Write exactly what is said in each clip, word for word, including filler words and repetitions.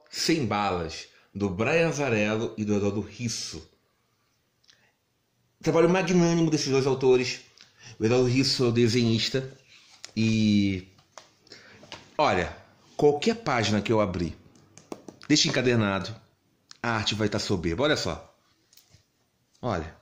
Sem Balas, do Brian Azzarello e do Eduardo Risso. Trabalho magnânimo desses dois autores. O Eduardo Risso é o desenhista. E olha, qualquer página que eu abrir, deixa encadernado, a arte vai estar soberba. Olha só. Olha.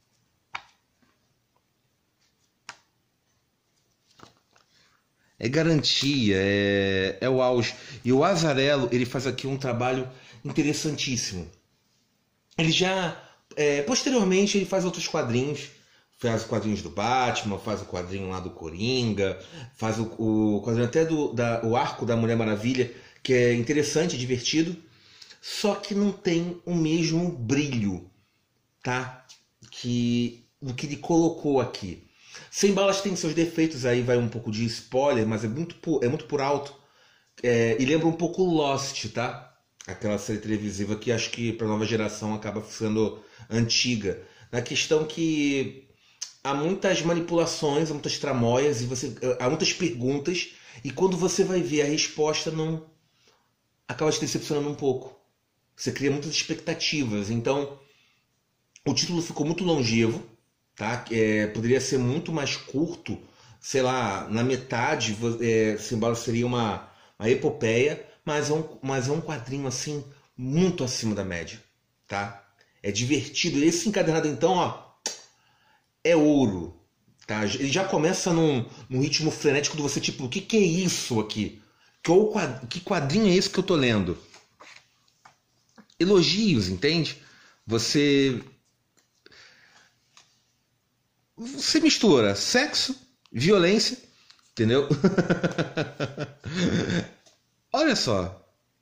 É garantia, é, é o auge. E o Azzarello, ele faz aqui um trabalho interessantíssimo. Ele já, é, posteriormente, ele faz outros quadrinhos. Faz os quadrinhos do Batman, faz o quadrinho lá do Coringa, faz o, o quadrinho até do da, o arco da Mulher Maravilha, que é interessante, divertido. Só que não tem o mesmo brilho, tá? Que, do que ele colocou aqui. Sem Balas tem seus defeitos, aí vai um pouco de spoiler, mas é muito por, é muito por alto. É, e lembra um pouco Lost, tá? Aquela série televisiva que acho que para a nova geração acaba ficando antiga. Na questão que há muitas manipulações, há muitas tramóias, e você, há muitas perguntas, e quando você vai ver a resposta, não acaba te decepcionando um pouco. Você cria muitas expectativas. Então, o título ficou muito longevo. Tá? É, poderia ser muito mais curto, sei lá, na metade, é, Sem Balas seria uma, uma epopeia, mas é, um, mas é um quadrinho assim muito acima da média, tá? É divertido. Esse encadernado então, ó, é ouro, tá? Ele já começa num, num ritmo frenético de você tipo, o que, que é isso aqui? Que quadrinho é esse que eu tô lendo? Elogios, entende? Você Você mistura sexo, violência, entendeu? Olha só.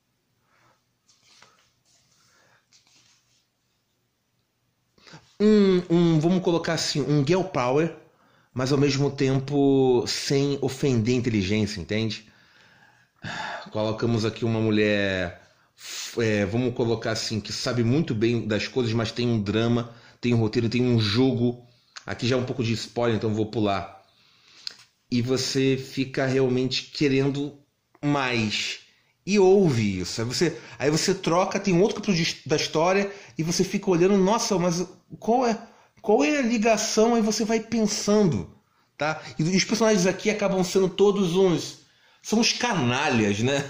Um, um, vamos colocar assim, um girl power, mas ao mesmo tempo sem ofender a inteligência, entende? Colocamos aqui uma mulher, é, vamos colocar assim, que sabe muito bem das coisas, mas tem um drama, tem um roteiro, tem um jogo. Aqui já é um pouco de spoiler, então vou pular. E você fica realmente querendo mais. E ouve isso. Aí você, aí você troca, tem um outro capítulo da história, e você fica olhando, nossa, mas qual é, qual é a ligação? Aí você vai pensando. Tá? E os personagens aqui acabam sendo todos uns... São uns canalhas, né?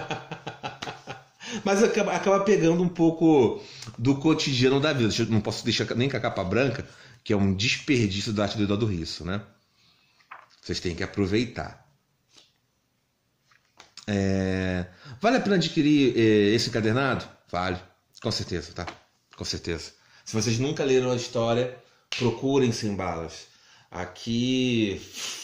Mas acaba, acaba pegando um pouco do cotidiano da vida. Eu não posso deixar nem com a capa branca, que é um desperdício da arte do Eduardo Risso, né? Vocês têm que aproveitar. É... Vale a pena adquirir é, esse encadernado? Vale, com certeza, tá? Com certeza. Se vocês nunca leram a história, procurem Sem Balas. Aqui...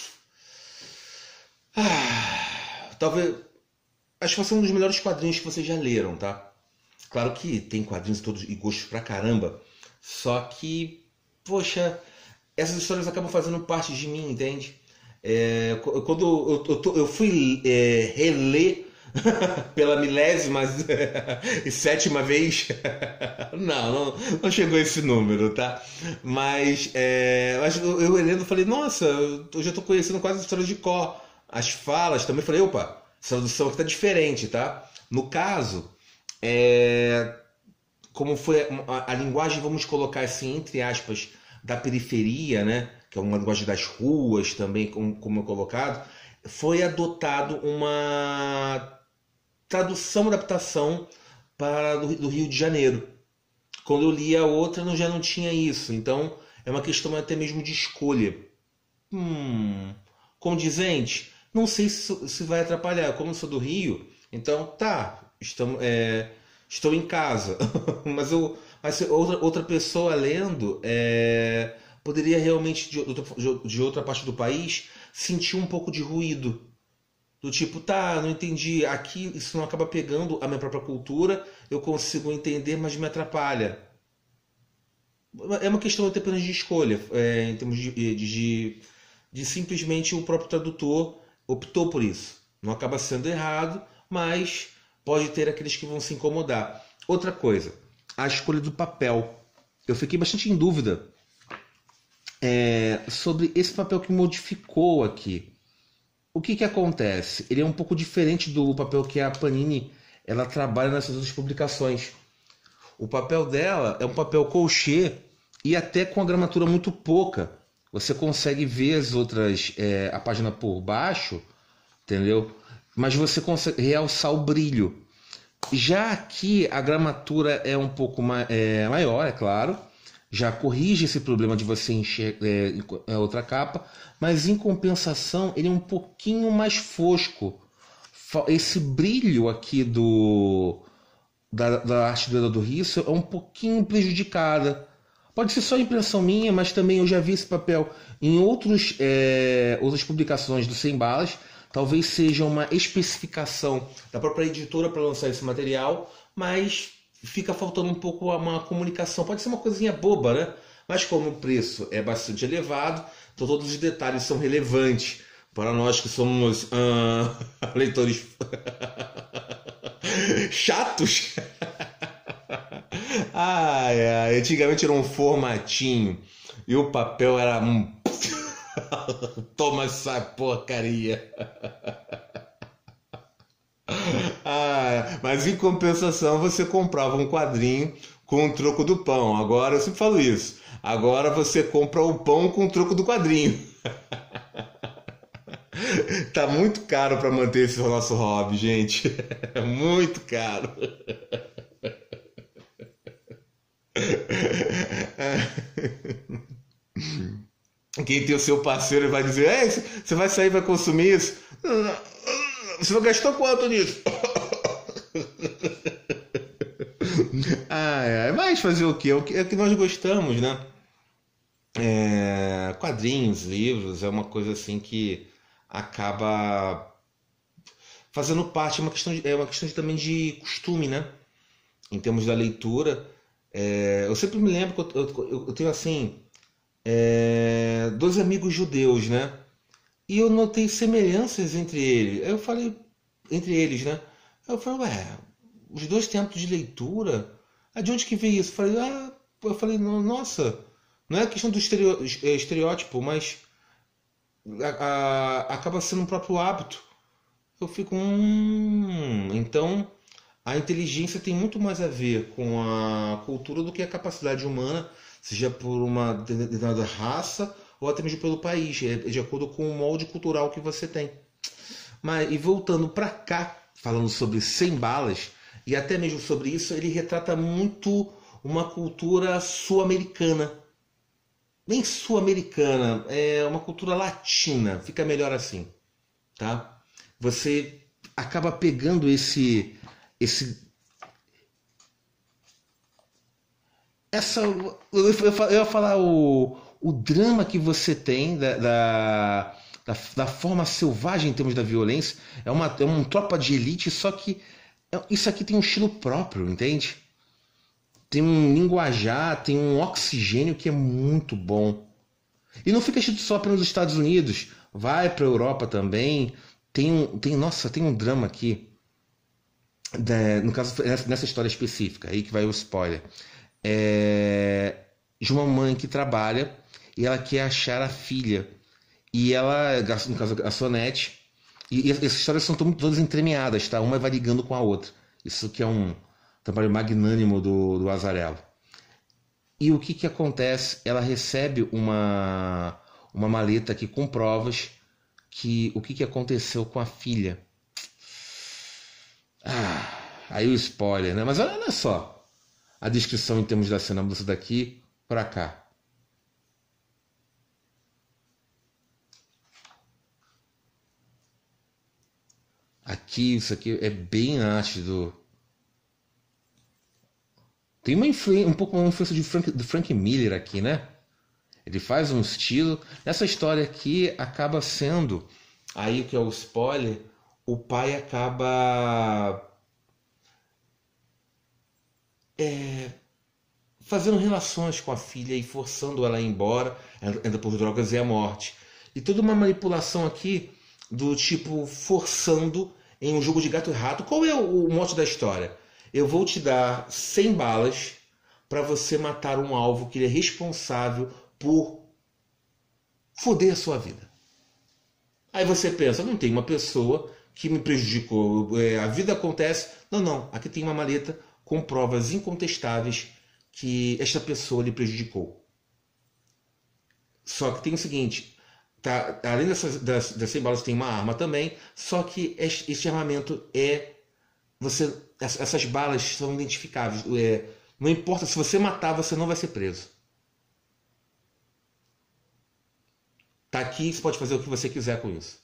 Ah, talvez... Acho que vai ser um dos melhores quadrinhos que vocês já leram, tá? Claro que tem quadrinhos todos e gostos pra caramba, só que, poxa, essas histórias acabam fazendo parte de mim, entende? É, quando eu, eu, eu, eu fui é, reler pela milésima e sétima vez, não, não, não chegou esse número, tá? Mas é, eu, eu lendo, falei, nossa, eu já tô conhecendo quase a história de cor. As falas também, falei, opa, essa tradução aqui tá diferente, tá? No caso, é, como foi a, a linguagem, vamos colocar assim, entre aspas, da periferia, né? Que é uma linguagem das ruas também, como, como é colocado, foi adotado uma tradução, adaptação para do, do Rio de Janeiro. Quando eu li a outra, não, já não tinha isso. Então, é uma questão até mesmo de escolha. Hum, condizente? Não sei se, se vai atrapalhar. Como eu sou do Rio, então tá, estamos, é, estou em casa. mas eu, mas outra, outra pessoa lendo é, poderia realmente, de outra, de outra parte do país, sentir um pouco de ruído. Do tipo, tá, não entendi. Aqui isso não acaba pegando a minha própria cultura, eu consigo entender, mas me atrapalha. É uma questão apenas de escolha, é, em termos de, de, de, de simplesmente o próprio tradutor optou por isso. Não acaba sendo errado, mas pode ter aqueles que vão se incomodar. Outra coisa, a escolha do papel. Eu fiquei bastante em dúvida é, sobre esse papel que modificou aqui. O que que acontece? Ele é um pouco diferente do papel que a Panini ela trabalha nessas outras publicações. O papel dela é um papel colchê e até com a gramatura muito pouca. Você consegue ver as outras, é, a página por baixo, entendeu? Mas você consegue realçar o brilho. Já aqui a gramatura é um pouco ma é, maior, é claro. Já corrige esse problema de você enxergar é, outra capa, mas em compensação ele é um pouquinho mais fosco. Esse brilho aqui do, da, da arte do Eduardo Risso é um pouquinho prejudicada. Pode ser só impressão minha, mas também eu já vi esse papel em outros, é, outras publicações do Sem Balas. Talvez seja uma especificação da própria editora para lançar esse material, mas fica faltando um pouco uma comunicação. Pode ser uma coisinha boba, né? Mas como o preço é bastante elevado, então todos os detalhes são relevantes para nós que somos uh, leitores chatos. Ai, ai, antigamente era um formatinho e o papel era um... Toma essa porcaria. Ah, mas em compensação você comprava um quadrinho com o troco do pão. Agora eu sempre falo isso. Agora você compra o pão com o troco do quadrinho. Tá muito caro para manter esse nosso hobby, gente. É muito caro. Quem tem o seu parceiro vai dizer: Ei, você vai sair e vai consumir isso? Você não gastou quanto nisso? Ai, ai, mas fazer o quê? É o que, é o que nós gostamos, né? É, quadrinhos, livros, é uma coisa assim que acaba fazendo parte, é uma questão, de, é uma questão de, também de costume, né? Em termos da leitura. É, eu sempre me lembro que eu, eu, eu tenho assim, é, dois amigos judeus, né? E eu notei semelhanças entre eles. Eu falei, entre eles, né? Eu falei, ué, os dois têm hábito de leitura? Ah, de onde que veio isso? Eu falei, ah, eu falei, nossa, não é questão do estereótipo, mas a, a, acaba sendo um próprio hábito. Eu fico, hum, então a inteligência tem muito mais a ver com a cultura do que a capacidade humana, seja por uma determinada raça ou até mesmo pelo país, de acordo com o molde cultural que você tem. Mas, e voltando para cá, falando sobre Sem Balas, e até mesmo sobre isso, ele retrata muito uma cultura sul-americana. Nem sul-americana, é uma cultura latina, fica melhor assim, tá? Você acaba pegando esse... esse essa, eu ia falar o, o drama que você tem da, da, da, da forma selvagem em termos da violência. É uma, é uma tropa de elite, só que isso aqui tem um estilo próprio, entende? Tem um linguajar, tem um oxigênio que é muito bom. E não fica escrito só apenas nos Estados Unidos, vai para a Europa também. Tem um, tem, nossa, tem um drama aqui, da, no caso nessa história específica, aí que vai o spoiler. É, de uma mãe que trabalha e ela quer achar a filha. E ela, no caso a Sonete, e, e essas histórias são todas entremeadas, tá? Uma vai ligando com a outra. Isso que é um trabalho magnânimo do, do Azzarello. E o que que acontece? Ela recebe uma, uma maleta aqui com provas que o que que aconteceu com a filha. Ah, aí o spoiler, né? Mas olha só a descrição em termos da cena, mudança daqui para cá. Aqui, isso aqui é bem arte do... Tem uma influência, um pouco uma influência de Frank, do Frank Miller aqui, né? Ele faz um estilo... Nessa história aqui, acaba sendo... Aí que é o spoiler, o pai acaba... É, fazendo relações com a filha e forçando ela a ir embora, anda por drogas e a morte. E toda uma manipulação aqui do tipo forçando em um jogo de gato e rato. Qual é o, o mote da história? Eu vou te dar cem balas para você matar um alvo que ele é responsável por foder a sua vida. Aí você pensa, não tem uma pessoa que me prejudicou, é, a vida acontece. Não, não. Aqui tem uma maleta com provas incontestáveis que esta pessoa lhe prejudicou. Só que tem o seguinte, tá, além dessas, das, das cem balas tem uma arma também, só que este, este armamento é... Você, essas balas são identificáveis. É, não importa, se você matar, você não vai ser preso. Tá aqui, você pode fazer o que você quiser com isso.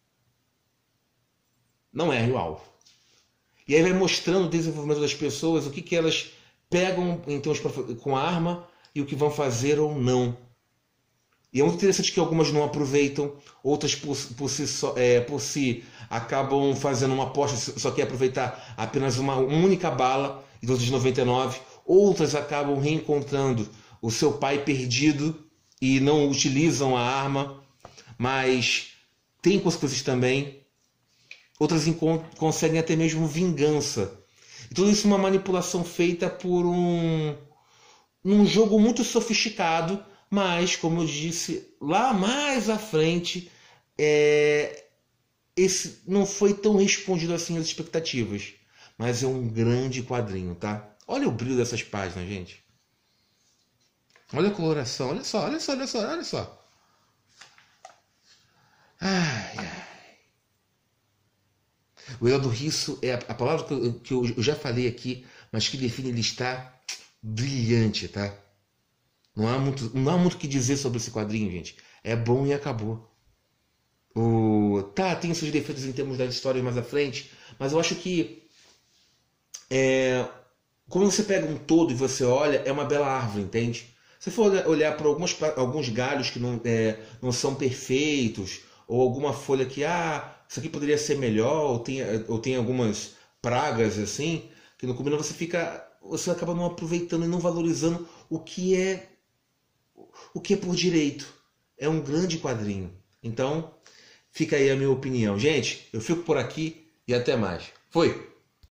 Não erre o alvo. E aí vai mostrando o desenvolvimento das pessoas, o que, que elas pegam então, com a arma e o que vão fazer ou não. E é muito interessante que algumas não aproveitam, outras por, por, si, só, é, por si acabam fazendo uma aposta, só quer aproveitar apenas uma, uma única bala, e outras noventa e nove. Outras acabam reencontrando o seu pai perdido e não utilizam a arma, mas tem consequências também. Outras conseguem até mesmo vingança. E tudo isso é uma manipulação feita por um, um jogo muito sofisticado, mas, como eu disse, lá mais à frente, é, esse não foi tão respondido assim às expectativas. Mas é um grande quadrinho, tá? Olha o brilho dessas páginas, gente. Olha a coloração, olha só, olha só, olha só, olha só. Ai, ai. O Heraldo Risso é a palavra que eu já falei aqui, mas que define, ele está brilhante, tá? Não há muito, não há muito o que dizer sobre esse quadrinho, gente. É bom e acabou. O... Tá, tem seus defeitos em termos das histórias mais à frente, mas eu acho que é... quando você pega um todo e você olha, é uma bela árvore, entende? Se for olhar para alguns, alguns galhos que não, é, não são perfeitos, ou alguma folha que, ah, isso aqui poderia ser melhor, ou tem, ou tem algumas pragas assim, que não combinam, você fica, você acaba não aproveitando e não valorizando o que é o que é por direito. É um grande quadrinho. Então, fica aí a minha opinião. Gente, eu fico por aqui e até mais. Foi!